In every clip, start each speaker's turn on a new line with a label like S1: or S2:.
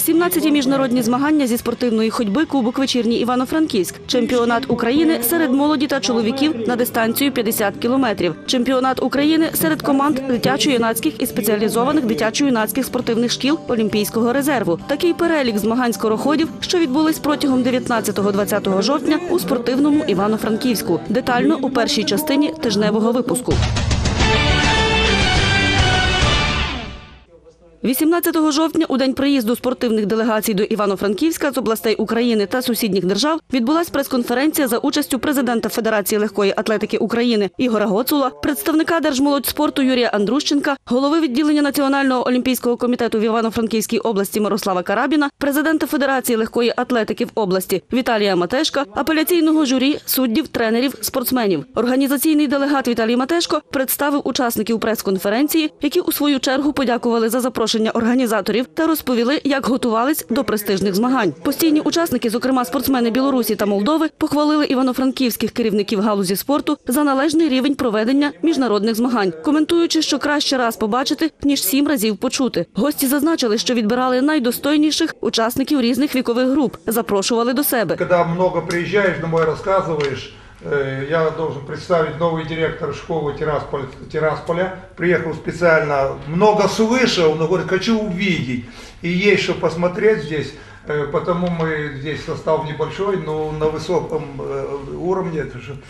S1: 17-ті міжнародні змагання зі спортивної ходьби «Кубок Вечірній Івано-Франківськ», чемпіонат України серед молоді та чоловіків на дистанцію 50 кілометрів, чемпіонат України серед команд дитячо-юнацьких і спеціалізованих дитячо-юнацьких спортивних шкіл Олімпійського резерву. Такий перелік змагань скороходів, що відбулись протягом 19-20 жовтня у спортивному Івано-Франківську. Детально у першій частині тижневого випуску. 18 жовтня, у день приїзду спортивних делегацій до Івано-Франківська з областей України та сусідніх держав, відбулась прес-конференція за участю президента Федерації легкої атлетики України Ігоря Гоцула, представника Держмолодьспорту Юрія Андрущенка, голови відділення Національного олімпійського комітету в Івано-Франківській області Мирослава Карабіна, президента Федерації легкої атлетики в області Віталія Матешка, апеляційного журі, суддів, тренерів, спортсменів. Організаційний делегат Віталій Матешко представив учасників прес-конференції, які у свою чергу подякували за запрошення організаторів та розповіли, як готувались до престижних змагань. Постійні учасники, зокрема спортсмени Білорусі та Молдови, похвалили івано-франківських керівників галузі спорту за належний рівень проведення міжнародних змагань, коментуючи, що краще раз побачити, ніж 7 разів почути. Гості зазначили, що відбирали найдостойніших учасників різних вікових груп, запрошували до себе.
S2: Коли багато приїжджаєш, домой розказуєш, я должен представить новый директор школы Тирасполя. Приехал специально, много слышал, но говорит, хочу увидеть. И есть что посмотреть здесь, потому мы здесь состав небольшой, но на высоком уровне.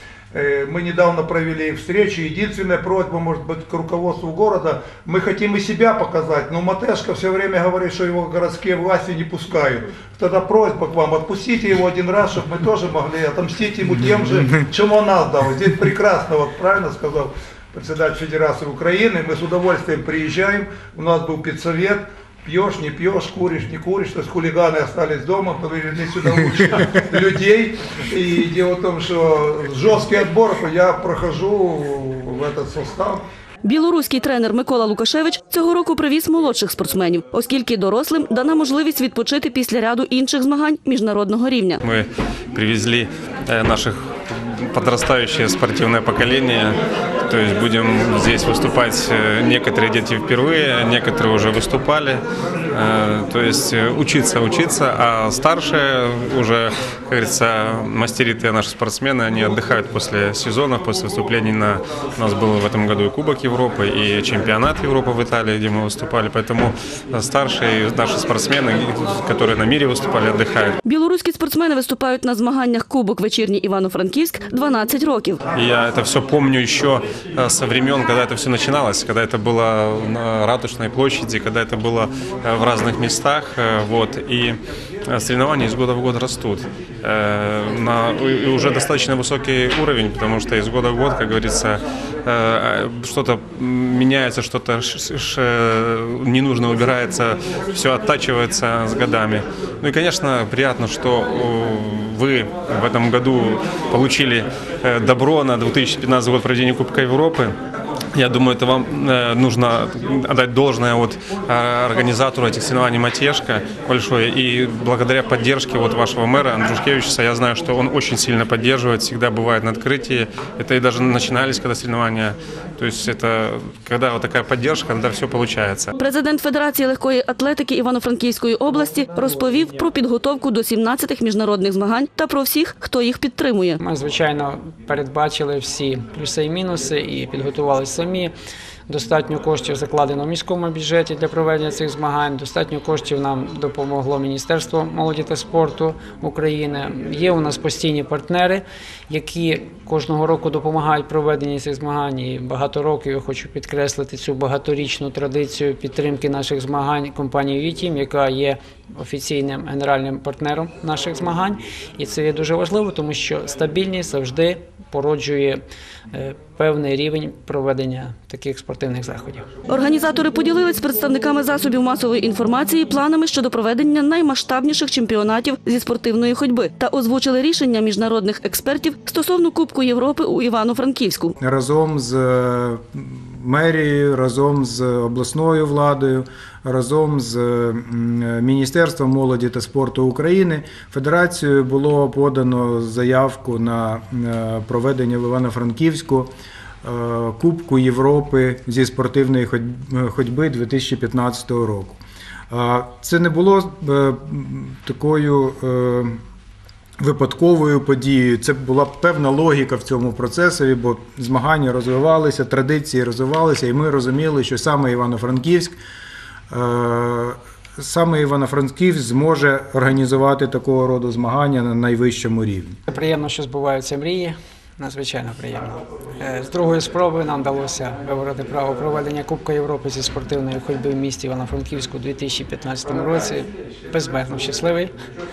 S2: Мы недавно провели встречу. Единственная просьба, может быть, к руководству города, мы хотим и себя показать, но Матешко все время говорит, что его городские власти не пускают. Тогда просьба к вам, отпустите его один раз, чтобы мы тоже могли отомстить ему тем же, чем он нас дал. Здесь прекрасно, вот правильно сказал председатель Федерации Украины, мы с удовольствием приезжаем, у нас был педсовет. Пьешь, не пьешь, куришь, не куришь, то есть хулиганы остались дома, повезли сюда лучших людей. И дело в том, что жесткий отбор, я прохожу в этот состав.
S1: Білоруський тренер Микола Лукашевич цього року привіз молодших спортсменів, оскільки дорослим дана можливість відпочити після ряду інших змагань міжнародного рівня.
S3: Ми привезли наших подрастающее спортивное поколение, то есть будем здесь выступать, некоторые дети впервые, некоторые уже выступали, то есть учиться, а старшие уже, как говорится, мастеритые наши спортсмены, они отдыхают после сезона, после выступлений у нас был в этом году и Кубок Европы, и чемпионат Европы в Италии, где мы выступали, поэтому старшие наши спортсмены, которые на мире выступали, отдыхают.
S1: Білоруські спортсмени виступають на змаганнях «Кубок Вечірній Івано-Франківськ» 12 років.
S3: Я это все помню еще со времен, когда это все начиналось, когда это было на Ратушной площади, когда это было в разных местах, вот, и соревнования из года в год растут. И уже достаточно высокий уровень, потому что из года в год, как говорится, что-то меняется, что-то ненужно убирается, все оттачивается с годами. Ну и, конечно, приятно, что вы в этом году получили добро на 2015 год проведения Кубка Европы. Я думаю, это вам нужно отдать должное организатору этих соревнований Матешко большое. И благодаря поддержке вашего мэра Андрушкевича, я знаю, что он очень сильно поддерживает, всегда бывает на открытии. Это и даже начинались, когда соревнования. То есть это, когда вот такая поддержка, тогда все получается.
S1: Президент Федерації легкої атлетики Івано-Франківської області розповів про підготовку до 17-х міжнародних змагань та про всіх, хто їх підтримує.
S4: Ми, звичайно, передбачили всі плюси і мінуси і підготувалися самі. Достатньо коштів закладено в міському бюджеті для проведення цих змагань, достатньо коштів нам допомогло Міністерство молоді та спорту України. Є у нас постійні партнери, які кожного року допомагають проведенні цих змагань. І багато років я хочу підкреслити цю багаторічну традицію підтримки наших змагань компанії «Вітім», яка є офіційним генеральним партнером наших змагань. І це є дуже важливо, тому що стабільність завжди породжує певний рівень проведення таких спортивних заходів.
S1: Організатори поділились з представниками засобів масової інформації планами щодо проведення наймасштабніших чемпіонатів зі спортивної ходьби та озвучили рішення міжнародних експертів стосовно Кубку Європи у Івано-Франківську.
S5: Разом з мерією, разом з обласною владою, разом з Міністерством молоді та спорту України Федерацією було подано заявку на проведення в Івано-Франківську Кубку Європи зі спортивної ходьби 2015 року. Це не було такою випадковою подією, це була певна логіка в цьому процесові, бо змагання розвивалися, традиції розвивалися, і ми розуміли, що саме Івано-Франківськ зможе організувати такого роду змагання на найвищому рівні.
S4: Приємно, що збуваються мрії. Надзвичайно приємно. З другої спроби нам вдалося вибороти право проведення Кубка Європи зі спортивної ходьби в місті Івано-Франківську у 2015 році. Безмежно щасливий.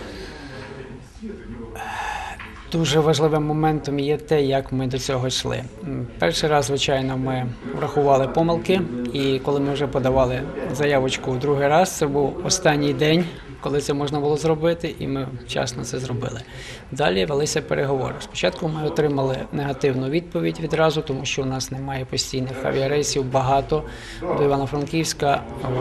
S4: Дуже важливим моментом є те, як ми до цього йшли. Перший раз, звичайно, ми врахували помилки, і коли ми вже подавали заявочку в другий раз, це був останній день, коли це можна було зробити, і ми вчасно це зробили. Далі велися переговори. Спочатку ми отримали негативну відповідь відразу, тому що у нас немає постійних авіарейсів, багато до Івано-Франківська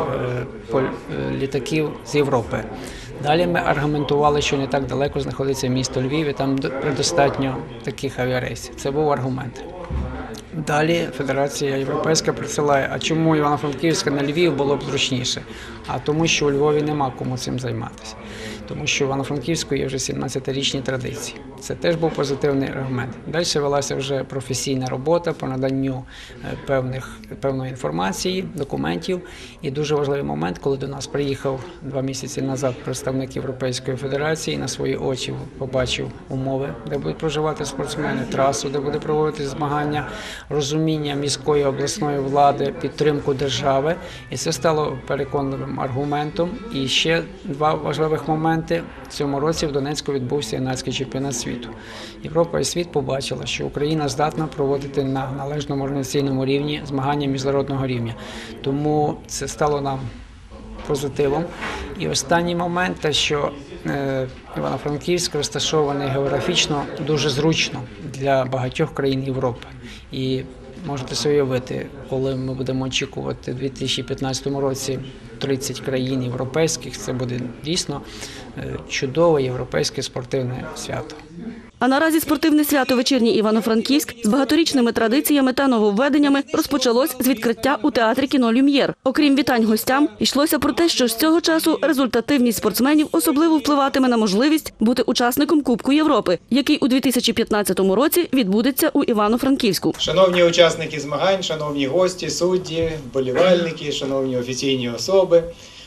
S4: літаків з Європи. Далі ми аргументували, що не так далеко знаходиться місто Львів, і там предостатньо таких авіарейсів. Це був аргумент. Далі Федерація Європейська присилає, а чому Івано-Франківська на Львів було б зручніше? А тому, що у Львові нема кому цим займатися. Тому що в Івано-Франківську є вже 17-річні традиції. Це теж був позитивний аргумент. Далі велася вже професійна робота по наданню певної інформації, документів. І дуже важливий момент, коли до нас приїхав 2 місяці назад представник Європейської Федерації, на свої очі побачив умови, де будуть проживати спортсмени, трасу, де буде проводити змагання, розуміння міської обласної влади, підтримку держави. І це стало переконливим аргументом. І ще 2 важливих моменти. В цьому році в Донецьку відбувся юнацький чемпіонат світу. Європа і світ побачила, що Україна здатна проводити на належному організаційному рівні змагання міжнародного рівня. Тому це стало нам позитивом. І останній момент, те, що Івано-Франківськ розташований географічно дуже зручно для багатьох країн Європи. І можете собі уявити, коли ми будемо очікувати у 2015 році 30 країн європейських, це буде дійсно чудове європейське спортивне свято.
S1: А наразі спортивне свято «Вечірній Івано-Франківськ» з багаторічними традиціями та нововведеннями розпочалось з відкриття у театрі кіно «Люм'єр». Окрім вітань гостям, йшлося про те, що з цього часу результативність спортсменів особливо впливатиме на можливість бути учасником Кубку Європи, який у 2015 році відбудеться у Івано-Франківську.
S6: Шановні учасники змагань, шановні гості, судді, вболівальники, шановні офіційні особи,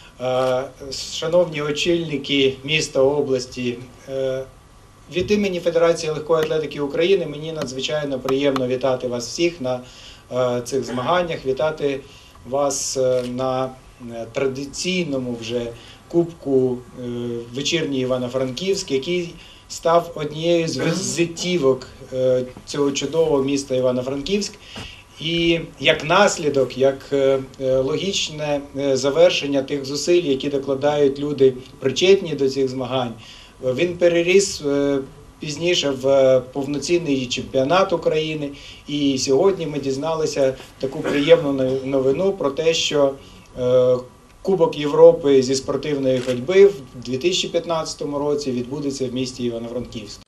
S6: шановні очільники міста, області, від імені Федерації легкої атлетики України мені надзвичайно приємно вітати вас всіх на цих змаганнях, вітати вас на традиційному вже Кубку «Вечірній Івано-Франківськ», який став однією з візитівок цього чудового міста Івано-Франківськ. І як наслідок, як логічне завершення тих зусиль, які докладають люди, причетні до цих змагань, він переріс пізніше в повноцінний чемпіонат України. І сьогодні ми дізналися таку приємну новину про те, що Кубок Європи зі спортивної ходьби в 2015 році відбудеться в місті Івано-Франківськ.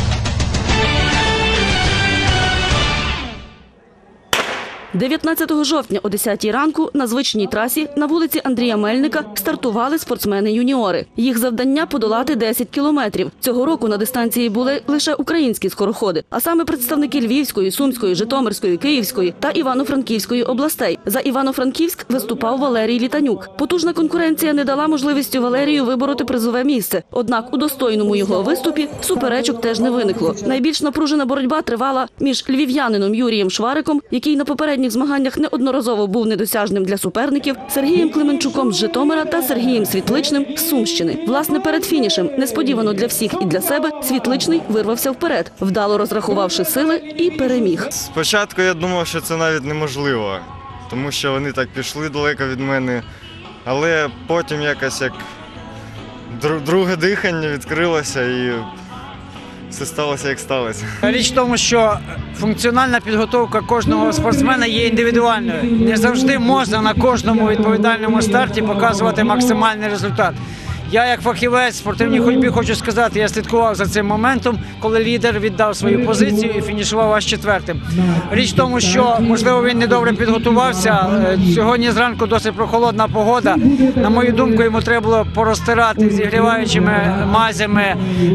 S1: 19 жовтня о 10 ранку на звичній трасі на вулиці Андрія Мельника стартували спортсмени-юніори. Їх завдання – подолати 10 кілометрів. Цього року на дистанції були лише українські скороходи, а саме представники Львівської, Сумської, Житомирської, Київської та Івано-Франківської областей. За Івано-Франківськ виступав Валерій Літанюк. Потужна конкуренція не дала можливості Валерію вибороти призове місце. Однак у достойному його виступі суперечок теж не виникло. Найбільш напружена боротьба тривала між львів'янином Юрієм Швариком, який на попередніх змаганнях неодноразово був недосяжним для суперників, Сергієм Клименчуком з Житомира та Сергієм Світличним з Сумщини. Власне, перед фінішем, несподівано для всіх і для себе, Світличний вирвався вперед, вдало розрахувавши сили і переміг.
S7: Спочатку я думав, що це навіть неможливо, тому що вони так пішли далеко від мене, але потім якось як друге дихання відкрилося і все сталося, як сталося.
S4: Річ в тому, що функціональна підготовка кожного спортсмена є індивідуальною. Не завжди можна на кожному відповідальному старті показувати максимальний результат. Я як фахівець в спортивній ходьбі хочу сказати, я слідкував за цим моментом, коли лідер віддав свою позицію і фінішував аж четвертим. Річ в тому, що, можливо, він недобре підготувався. Сьогодні зранку досить прохолодна погода. На мою думку, йому треба було порозтирати зігріваючими мазями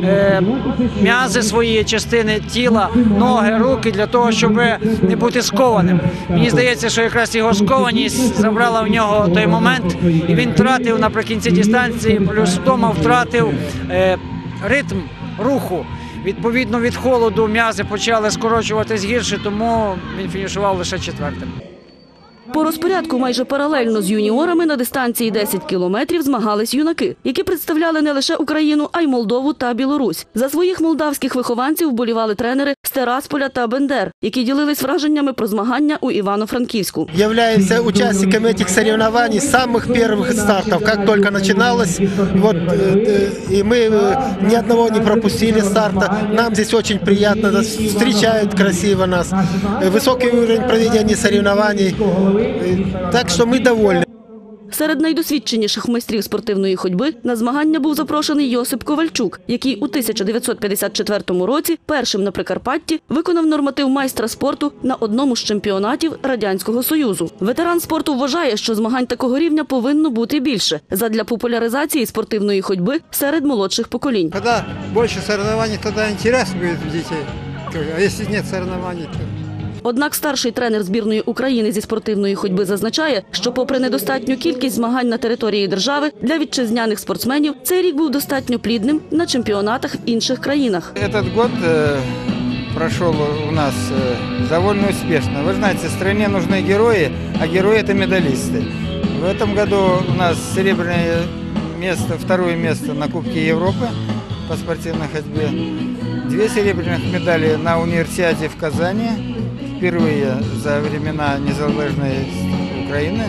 S4: м'язи свої, частини тіла, ноги, руки, для того, щоб не бути скованим. Мені здається, що якраз його скованість забрала в нього той момент, і він втратив наприкінці дистанції, плюс вдома втратив ритм руху. Відповідно, від холоду м'язи почали скорочуватись гірше, тому він фінішував лише четвертим.
S1: По розпорядку майже паралельно з юніорами на дистанції 10 кілометрів змагались юнаки, які представляли не лише Україну, а й Молдову та Білорусь. За своїх молдавських вихованців вболівали тренери з Тирасполя та Бендер, які ділились враженнями про змагання у Івано-Франківську.
S8: Являемся участниками этих соревнований с самых первых стартов, как только начиналось. Вот, и мы ни одного не пропустили старта. Нам здесь очень приятно, встречают красиво нас. Высокий уровень проведения соревнований. Так що ми довольні.
S1: Серед найдосвідченіших майстрів спортивної ходьби на змагання був запрошений Йосип Ковальчук, який у 1954 році першим на Прикарпатті виконав норматив майстра спорту на одному з чемпіонатів Радянського Союзу. Ветеран спорту вважає, що змагань такого рівня повинно бути більше задля популяризації спортивної ходьби серед молодших поколінь.
S9: Коли більше соревнований, тоді інтерес буде в дітей. А якщо немає соревнований, то...
S1: Однак старший тренер збірної України зі спортивної ходьби зазначає, що попри недостатню кількість змагань на території держави, для вітчизняних спортсменів цей рік був достатньо плідним на чемпіонатах в інших країнах.
S10: Этот год прошел у нас довольно успешно. Вы знаете, стране нужны герои, а герои – это медалисты. В этом году у нас серебряное место, второе место на Кубке Европы по спортивной ходьбе. 2 серебряных медали на универсиаде в Казани. Впервые за времена незалежной Украины.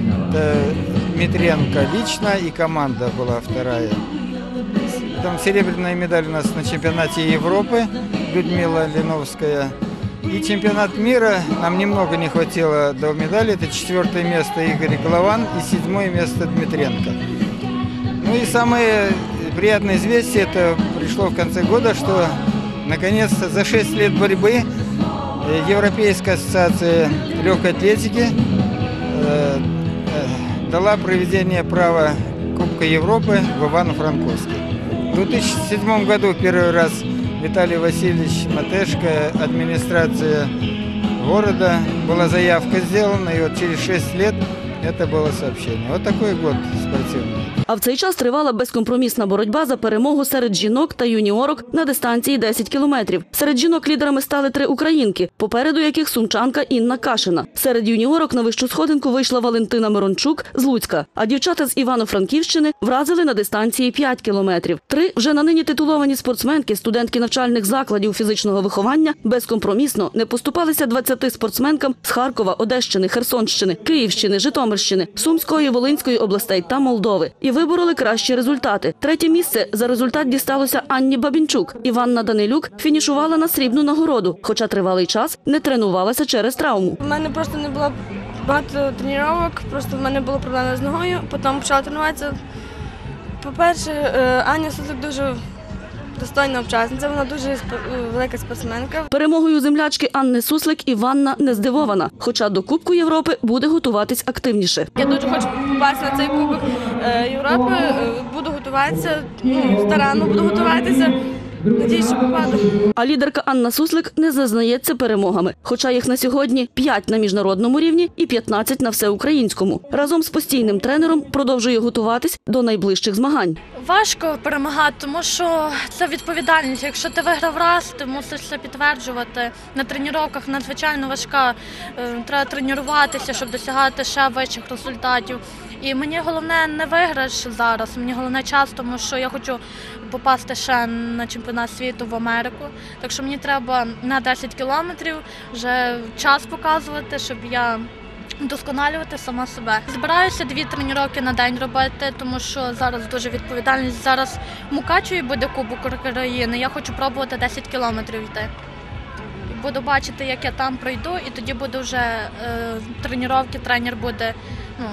S10: Дмитренко лично и команда была вторая. Там серебряная медаль у нас на чемпионате Европы, Людмила Линовская. И чемпионат мира, нам немного не хватило до медали, это 4-е место Игорь Голован и 7-е место Дмитренко. Ну и самое приятное известие, это пришло в конце года, что наконец-то за 6 лет борьбы Европейская ассоциация легкой атлетики дала проведение права Кубка Европы в Ивано-Франковске. В 2007 году первый раз Виталий Васильевич Матешко, администрация города, была заявка сделана, и вот через 6 лет это было сообщение. Вот такой год спортивный.
S1: А в цей час тривала безкомпромісна боротьба за перемогу серед жінок та юніорок на дистанції 10 кілометрів. Серед жінок лідерами стали 3 українки, попереду яких сумчанка Інна Кашина. Серед юніорок на вищу сходинку вийшла Валентина Мирончук з Луцька, а дівчата з Івано-Франківщини вразили на дистанції 5 кілометрів. 3 вже на нині титуловані спортсменки, студентки навчальних закладів фізичного виховання безкомпромісно не поступалися 20 спортсменкам з Харкова, Одещини, Херсонщини, Київщини, Житомирщини, Сумської, Волинської областей та Молдови. І вибороли кращі результати. 3-є місце за результат дісталося Анні Бабінчук. Іванна Данилюк фінішувала на срібну нагороду, хоча тривалий час не тренувалася через травму.
S11: У мене просто не було багато тренувань, просто в мене були проблеми з ногою, потім почала тренуватися. По-перше, Аня Суслик дуже достойна учасниця, вона дуже велика спортсменка.
S1: Перемогою землячки Анни Суслик Іванна не здивована, хоча до Кубку Європи буде готуватись активніше.
S11: Я дуже хочу попасти на цей Кубок Європи, буду готуватися, старанно буду готуватися. Надіюсь, що попаду.
S1: А лідерка Анна Суслик не зазнається перемогами, хоча їх на сьогодні 5 на міжнародному рівні і 15 на всеукраїнському. Разом з постійним тренером продовжує готуватись до найближчих змагань.
S12: Важко перемагати, тому що це відповідальність. Якщо ти виграв раз, ти мусиш це підтверджувати. На тренуваннях надзвичайно важка. Треба тренуватися, щоб досягати ще вищих результатів. І мені головне не виграш зараз, мені головне час, тому що я хочу попасти ще на чемпіонат світу в Америку. Так що мені треба на 10 кілометрів вже час показувати, щоб я вдосконалювати сама себе. Збираюся 2 тренування на день робити, тому що зараз дуже відповідальність. Зараз в Мукачеві буде Кубок України, я хочу пробувати 10 кілометрів йти. Буду бачити, як я там пройду, і тоді буде вже тренування, тренер буде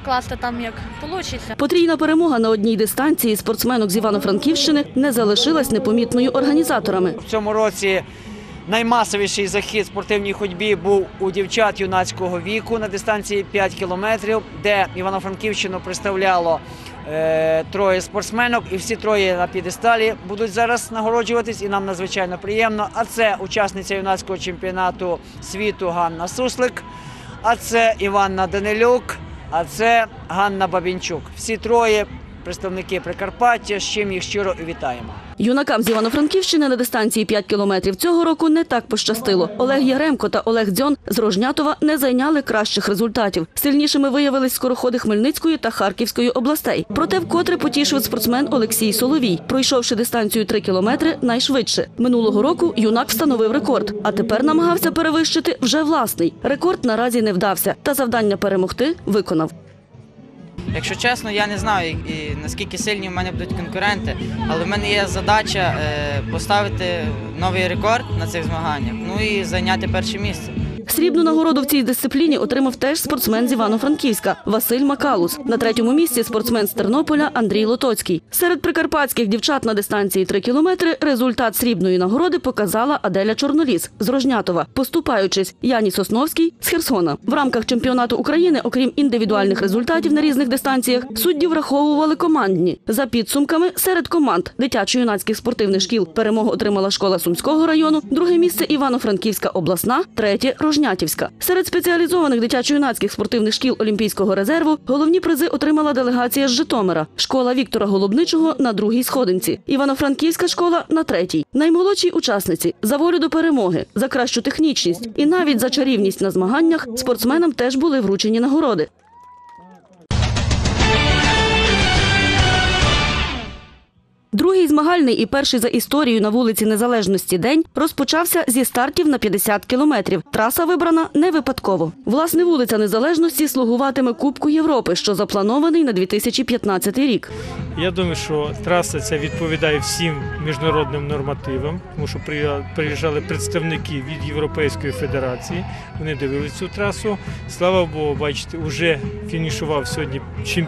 S12: покласти там як вийде.
S1: Потрійна перемога на одній дистанції спортсменок з Івано-Франківщини не залишилась непомітною організаторами.
S13: В цьому році наймасовіший захід в спортивній ходьбі був у дівчат юнацького віку на дистанції 5 кілометрів, де Івано-Франківщину представляло троє спортсменок, і всі троє на п'єдесталі будуть зараз нагороджуватись, і нам надзвичайно приємно. А це учасниця юнацького чемпіонату світу Ганна Суслик, а це Іванна Данилюк, а це Ганна Бабінчук. Всі троє представники Прикарпаття, з чим їх щиро і вітаємо.
S1: Юнакам з Івано-Франківщини на дистанції 5 кілометрів цього року не так пощастило. Олег Яремко та Олег Дзьон з Рожнятова не зайняли кращих результатів. Сильнішими виявились скороходи Хмельницької та Харківської областей. Проте вкотре потішив спортсмен Олексій Соловій, пройшовши дистанцію 3 кілометри найшвидше. Минулого року юнак встановив рекорд, а тепер намагався перевищити вже власний. Рекорд наразі не вдався, та завдання перемогти виконав.
S14: Якщо чесно, я не знаю, наскільки сильні в мене будуть конкуренти, але в мене є задача поставити новий рекорд на цих змаганнях, ну і зайняти перше місце.
S1: Срібну нагороду в цій дисципліні отримав теж спортсмен з Івано-Франківська Василь Макалус. На третьому місці спортсмен з Тернополя Андрій Лотоцький. Серед прикарпатських дівчат на дистанції 3 кілометри результат срібної нагороди показала Аделя Чорноліс з Рожнятова, поступаючись Яні Сосновській з Херсона. В рамках чемпіонату України, окрім індивідуальних результатів на різних дистанціях, судді враховували командні. За підсумками, серед команд дитячо-юнацьких спортивних шкіл перемогу отримала школа Сумського району, друге місце Івано-Франківська обласна, третє – Рожнятівська. Серед спеціалізованих дитячо-юнацьких спортивних шкіл Олімпійського резерву головні призи отримала делегація з Житомира. Школа Віктора Голубничого на другій сходинці. Івано-Франківська школа на третій. Наймолодшій учасниці за волю до перемоги, за кращу технічність і навіть за чарівність на змаганнях спортсменам теж були вручені нагороди. Другий змагальний і перший за історією на вулиці Незалежності день розпочався зі стартів на 50 кілометрів. Траса вибрана не випадково. Власне, вулиця Незалежності слугуватиме Кубку Європи, що запланований на 2015 рік.
S15: Я думаю, що траса ця відповідає всім міжнародним нормативам, тому що приїжджали представники від Європейської федерації, вони дивилися цю трасу. Слава Богу, бачите, вже фінішував сьогодні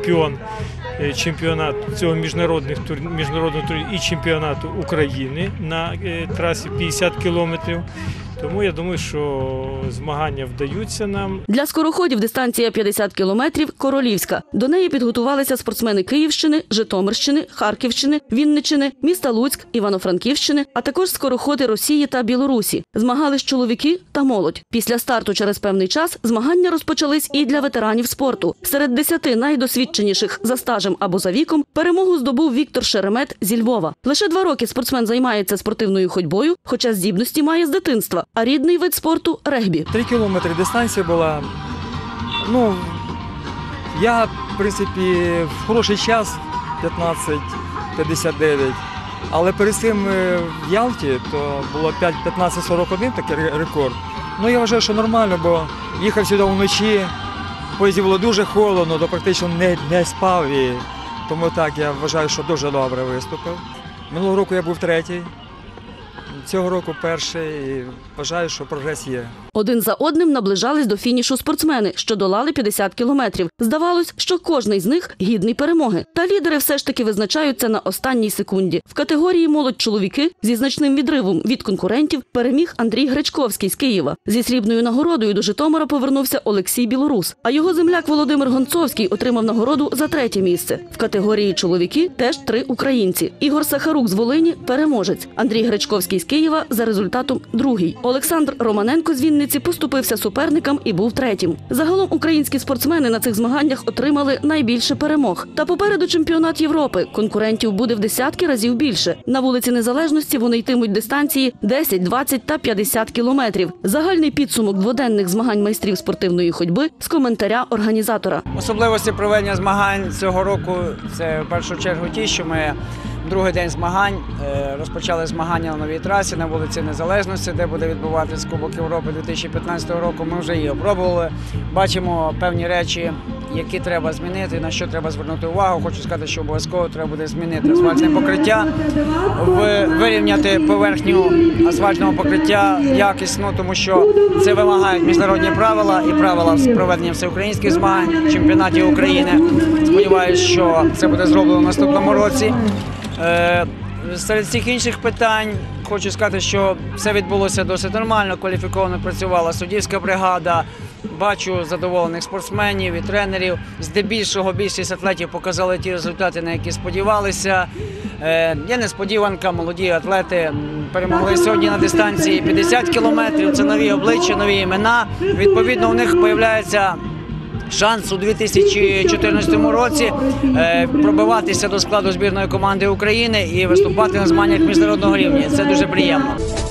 S15: чемпіонат цього міжнародного турніру і чемпіонату України на трасі 50 кілометрів. Тому я думаю, що змагання вдаються нам.
S1: Для скороходів дистанція 50 кілометрів – королівська. До неї підготувалися спортсмени Київщини, Житомирщини, Харківщини, Вінниччини, міста Луцьк, Івано-Франківщини, а також скороходи Росії та Білорусі. Змагались чоловіки та молодь. Після старту через певний час змагання розпочались і для ветеранів спорту. Серед 10 найдосвідченіших за стажем або за віком перемогу здобув Віктор Шеремет зі Львова. Лише 2 роки спортсмен займається спортивною ходьбою, хоча здібності має з дитинства. А рідний вид спорту – регбі.
S16: 3 кілометри дистанція була. Ну, я, в принципі, в хороший час, 15:59. Але перед цим в Ялті, то було 15:41 такий рекорд. Ну, я вважаю, що нормально, бо їхав сюди вночі, в поїзді було дуже холодно, то практично не спав. І тому так, я вважаю, що дуже добре виступив. Минулого року я був третій. Цього року перший, і вважаю, що прогрес є.
S1: Один за одним наближались до фінішу спортсмени, що долали 50 кілометрів. Здавалось, що кожний з них гідний перемоги. Та лідери все ж таки визначаються на останній секунді. В категорії молодь-чоловіки зі значним відривом від конкурентів переміг Андрій Гречковський з Києва. Зі срібною нагородою до Житомира повернувся Олексій Білорус, а його земляк Володимир Гонцовський отримав нагороду за 3-є місце. В категорії чоловіки теж 3 українці. Ігор Сахарук з Волині – переможець. Андрій Гречковський з Києва за результатом 2-й. Олександр Романенко з Вінниці поступився суперникам і був 3-м. Загалом українські спортсмени на цих змаганнях отримали найбільше перемог. Та попереду чемпіонат Європи. Конкурентів буде в десятки разів більше. На вулиці Незалежності вони йтимуть дистанції 10, 20 та 50 кілометрів. Загальний підсумок дводенних змагань майстрів спортивної ходьби з коментаря організатора.
S13: Особливості проведення змагань цього року – це в першу чергу ті, що ми другий день змагань розпочали змагання на новій трасі на вулиці Незалежності, де буде відбуватися Кубок Європи 2015 року. Ми вже її опробували, бачимо певні речі,
S4: які треба змінити, на що треба звернути увагу. Хочу сказати, що обов'язково треба буде змінити асфальтне покриття, вирівняти поверхню асфальтного покриття якісно, тому що це вимагають міжнародні правила і правила з проведення всеукраїнських змагань, чемпіонатів України. Сподіваюся, що це буде зроблено в наступному році. Серед всіх інших питань хочу сказати, що все відбулося досить нормально, кваліфіковано працювала суддівська бригада, бачу задоволених спортсменів і тренерів. Здебільшого більшість атлетів показали ті результати, на які сподівалися. Є несподіванка, молоді атлети перемогли сьогодні на дистанції 50 кілометрів, це нові обличчя, нові імена. Відповідно, у них з'являється шанс у 2014 році пробиватися до складу збірної команди України і виступати на змаганнях міжнародного рівня. Це дуже приємно.